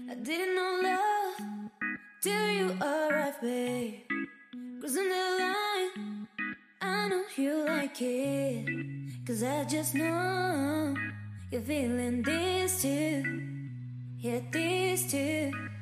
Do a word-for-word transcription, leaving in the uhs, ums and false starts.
I didn't know love till you arrived, babe. Crossing the line, I know you like it, 'cause I just know you're feeling this too. Yeah, this too.